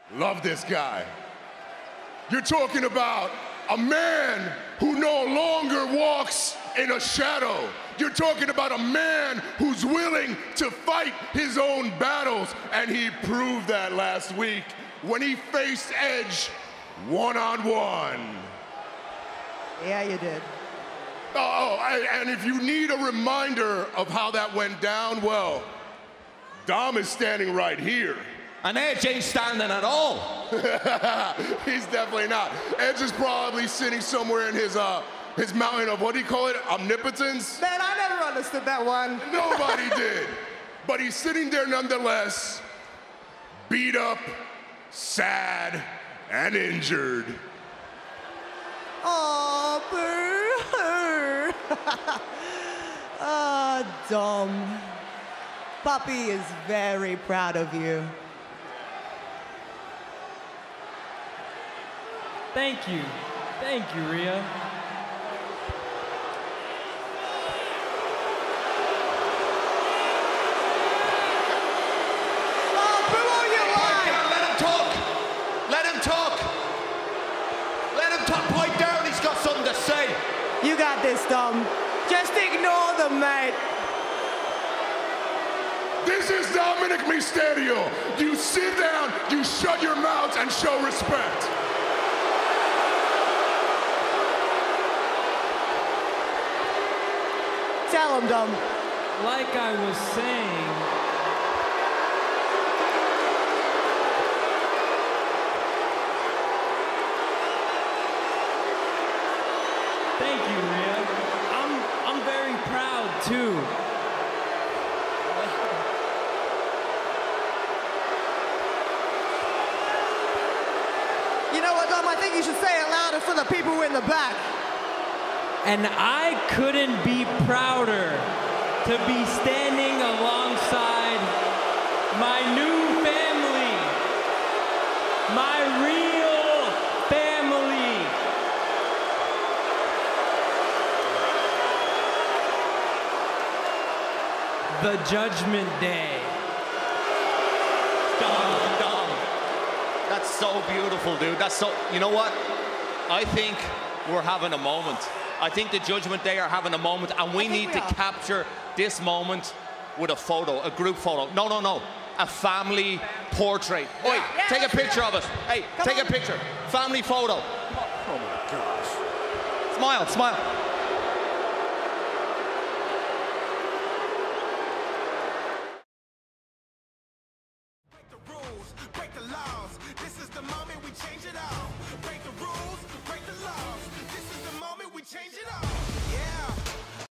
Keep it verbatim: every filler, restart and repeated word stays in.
Love this guy. You're talking about a man who no longer walks in a shadow. You're talking about a man who's willing to fight his own battles, and he proved that last week when he faced Edge one-on-one. Yeah, you did. Oh, and if you need a reminder of how that went down, well, Dom is standing right here. And Edge ain't standing at all. He's definitely not. Edge is probably sitting somewhere in his uh, his mountain of, what do you call it, omnipotence? Man, I never understood that one. Nobody did. But he's sitting there nonetheless, beat up, sad, and injured. Oh, boo. Oh, Dom. Puppy is very proud of you. Thank you. Thank you, Rhea. Oh, boo all you want. Let him talk. Let him talk. Let him talk. Point down. He's got something to say. You got this, Dom. Just ignore them, mate. This is Dominik Mysterio. You sit down, you shut your mouth, and show respect. Tell him, Dom. Like I was saying, thank you, Rhea. I'm I'm very proud too. You know what, Dom? I think you should say it louder for the people in the back. And I couldn't be prouder to be standing alongside my new family, my real family. The Judgment Day. Dom, Dom. That's so beautiful, dude. That's so, you know what? I think we're having a moment. I think the Judgment Day are having a moment, and we need we to are. capture this moment with a photo, a group photo. No, no, no. A family portrait. Oi, Yeah, take a let's do picture that. of us. Hey, Come take on. a picture. Family photo. Oh my gosh. Smile, smile. Break the rules, break the laws. This is the moment we change it all. Break the rules, break the laws. This is the moment we change it all.